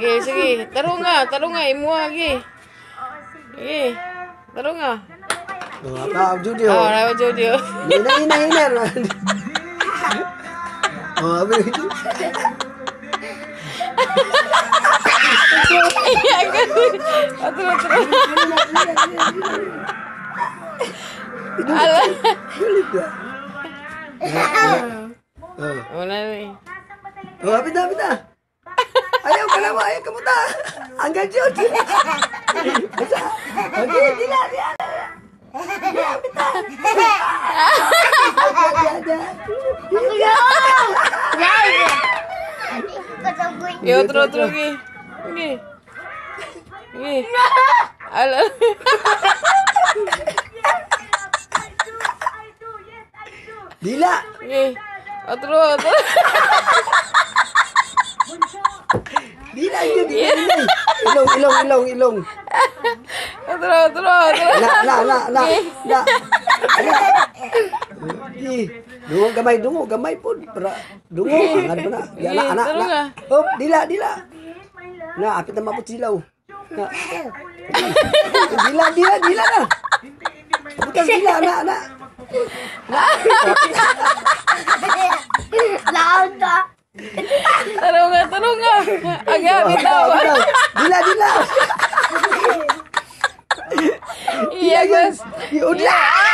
Sige. Tarong nga, imo lagi. Sige. Tarong nga. Apa judi? Apa judi? Ina. Apa itu? Terus. Alah. Mana ni? Pita. Ayo kamu tak. Angkat judi. Okey, tidak. Ya terus lagi. Alah. Dila. Terus. Dila jadi. Ilong. Terus. Nak. Dungo gamay pun. Dungo angad pa na. Ya anak. Oh, dila. Na, apit na maput silaw. Na. Dila na. Bukan dila, na. Laon ka. Tarong nga. Agak bitaw. Dila. Iya, guys. Udah.